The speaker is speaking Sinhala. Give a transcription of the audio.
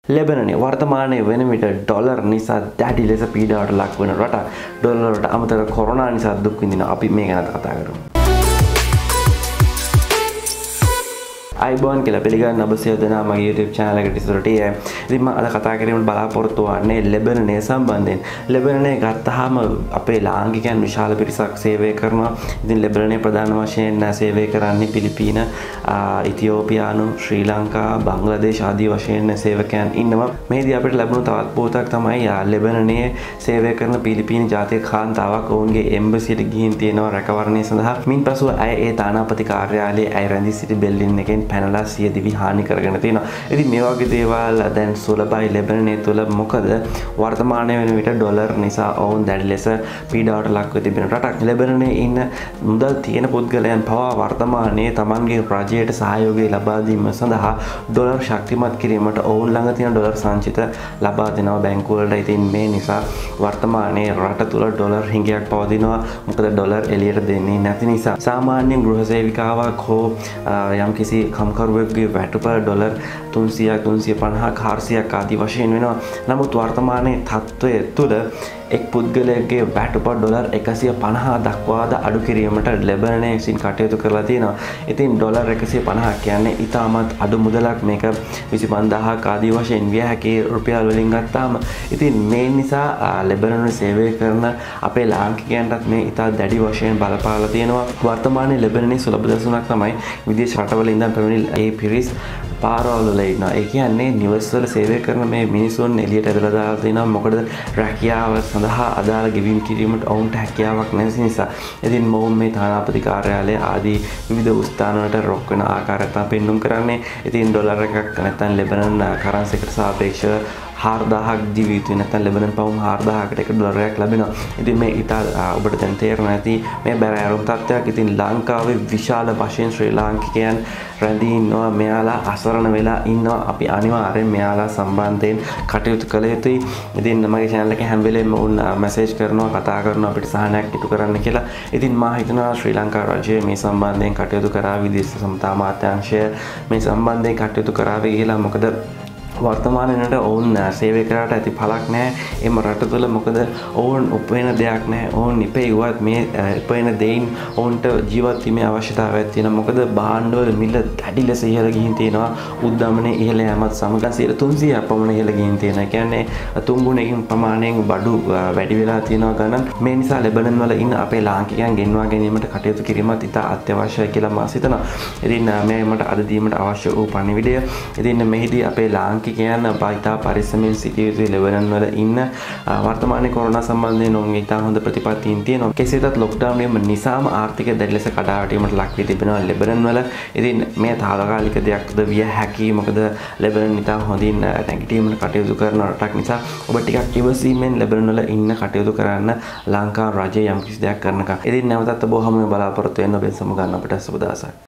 ලෙබනනේ වර්තමානයේ වෙන විට ඩොලර් නිසා දැඩි ලෙස පීඩාවට ලක් වන රටක්. ඩොලර් වලට අමතරව කොරෝනා නිසා දුක් විඳින අපි මේ ගැන කතා කරමු. අයිබෝන් කියලා පිළිගන්න ඔබ සියලු දෙනා මගේ YouTube channel එකට ඉස්සරහට එයි. ඉතින් මම අද කතා කිරීමට බලාපොරොත්තු වෙන්නේ ලෙබනනය සම්බන්ධයෙන්. ලෙබනනය ගත්තාම අපේ ලාංකිකයන් විශාල පිරිසක් සේවය කරනවා. ඉතින් ලෙබනනය ප්‍රධාන වශයෙන් සේවය කරන්නේ පිලිපීන, ඉතියෝපියානු, ශ්‍රී ලංකා, බංග්ලාදේශ ආදී වශයෙන් සේවකයන් ඉන්නවා. මේදී අපිට ලැබුණු තවත් පුවතක් තමයි ලෙබනනයේ සේවය කරන පිලිපීන ජාතික කාන්තාවක් ඔවුන්ගේ එම්බසියට ගිහින් තියෙනවා රැකවරණය සඳහා. මින්පසු ඇය ඒ තානාපති කාර්යාලයේ ඇය රැඳී සිටි බෙල්ලින් එකෙන් පැනලා සිය දිවි හානි කරගෙන තියෙනවා. ඉතින් මේ වගේ දේවල් දැන් සුලභයි ලෙබනනයේ තුල. මොකද වර්තමානයේ වෙන විට ඩොලර් නිසා ඔවුන් දැඩි ලෙස පීඩාවට ලක්ව තිබෙන රටක්. ලෙබනනයේ ඉන්න මුදල් තියෙන පුද්ගලයන් පවා වර්තමානයේ තමන්ගේ රජයට සහයෝගය ලබා දීම සඳහා ඩොලර් ශක්තිමත් කිරීමට ඔවුන් ළඟ තියෙන ඩොලර් සංචිත ලබා දෙනවා බැංකු වලට. ඉතින් මේ නිසා වර්තමානයේ රට තුල ඩොලර් හිඟයක් පවතිනවා. මොකද ඩොලර් එළියට දෙන්නේ නැති නිසා. සාමාන්‍යයෙන් ගෘහ සේවිකාවක් හෝ යම්කිසි කම්කරුවෙකුගේ වැටුප ඩොලර් 300ක් 350ක් 400ක් ආදී වශයෙන් වෙනවා. නමුත් වර්තමානයේ තත්ත්වය තුළ එක් පුද්ගලයෙකුගේ වැටුප ඩොලර් 150 දක්වාද අඩු කිරීමට ලෙබනනය විසින් කටයුතු කරලා තියෙනවා. ඉතින් ඩොලර් 150 කියන්නේ ඉතාමත් අඩු මුදලක්. මේක 25000ක් ආදී වශයෙන් විය හැකි රුපියල් වලින් ගත්තාම. ඉතින් මේ නිසා ලෙබනනයේ සේවය කරන අපේ ලාංකිකයන්ටත් මේ ඉතා දැඩි වශයෙන් බලපාලා තියෙනවා. වර්තමානයේ ලෙබනනයේ සුලභ දසුනක් තමයි විදේශ රටවල ඉඳන් පැමිණි ඒ පිරිස් පාරවල් වල ඉන්නවා. ඒ කියන්නේ නිවස් වල සේවය කරන මේ මිනිසුන් එළියට ඇදලා දාලා තිනවා. මොකද රැකියාව සඳහා අදාළ ගෙවීම් කිරීමට ඔවුන්ට හැකියාවක් නැති නිසා. ඉතින් මොවුන් මේ තානාපති කාර්යාලය ආදී විවිධ ස්ථාන වලට රොක් වෙන ආකාරය තමයි පෙන්눔 කරන්නේ. ඉතින් ඩොලර් එකක් නැත්නම් ලෙබනන් කරන්සි එකට සාපේක්ෂව 4000ක් දිවි යුතුයි. නැත්නම් ලෙබනන් පවුම් 4000කට එක ඩොලරයක් ලැබෙනවා. ඉතින් මේ ඉතා ඔබට දැන් තේරෙනවා ඇති මේ බැරෑරුම් තත්ත්වයක්. ඉතින් ලංකාවේ විශාල වශයෙන් ශ්‍රී ලාංකිකයන් රැඳී ඉන්නවා. මෙයාලා අසරණ වෙලා ඉන්නවා. අපි අනිවාර්යෙන් මෙයාලා සම්බන්ධයෙන් කටයුතු කළ යුතුයි. ඉතින් මගේ channel එකේ හැම වෙලේම උන් මැසේජ් කරනවා, කතා කරනවා අපිට සහනයක් ඉටු කරන්න කියලා. ඉතින් මා හිතනවා ශ්‍රී ලංකා රජය මේ සම්බන්ධයෙන් කටයුතු කරා, විදේශ සම්මතා අමාත්‍යාංශය මේ සම්බන්ධයෙන් කටයුතු කරාවි කියලා. මොකද වර්තමානයේට ඔවුන් සේවය කරාට ඇති පළක් නැහැ. එම රට තුළ මොකද ඔවුන් උපයන දෙයක් නැහැ. ඔවුන් ඉපෙව්වත් මේ උපයන දෙයින් ඔවුන්ට ජීවත් වීමේ අවශ්‍යතාවයක් තියෙනවා. මොකද භාණ්ඩවල මිල දැඩි ලෙස ඉහළ ගිහින් තියෙනවා. උද්දමනයේ ඉහළ යෑමත් සමග 300ක් පමණ ඉහළ ගිහින් තියෙනවා. ඒ කියන්නේ තුන් ගුණයකින් ප්‍රමාණයෙන් බඩු වැඩි වෙලා තියෙනවා ගණන්. මේ නිසා ලෙබනන් වල ඉන්න අපේ ලාංකිකයන් ගෙන්වා ගැනීමට කටයුතු කිරීමත් ඉතා අත්‍යවශ්‍යයි කියලා මම හිතනවා. ඉතින් මේ මට අද දීමට අවශ්‍ය වූ පණිවිඩය. ඉතින් මෙහිදී අපේ ලාංකිකයන් ඉතා පරිස්සමෙන් සිටිය යුතුයි. ලෙබනන් වල ඉන්න වර්තමානයේ කොරෝනා සම්බන්ධයෙන් ඔවුන්ගේ ඉතා හොඳ ප්‍රතිපත්තීන් තියෙනවා. කෙසේතත් ලොක්ඩවුන් වීම නිසාම ආර්ථිකය දැඩි ලෙස කඩාවැටීමට ලක් වී තිබෙනවා ලෙබනන් වල. ඉතින් මේ තාවකාලික දෙයක්ද විය හැකියි. මොකද ලෙබනන් ඉතා හොඳින් නැගිටීමට කටයුතු කරන රටක් නිසා ඔබ ටිකක් ඉවසීමෙන් ලෙබනන් වල ඉන්න කටයුතු කරන්න ලංකා රජය යම්කිසි දෙයක් කරනකම්. ඉතින් නැවතත් ඔබ හැමෝම බලාපොරොත්තු වෙන්න ඔබෙන් සමු ගන්න අපිට සුබ දවසක්.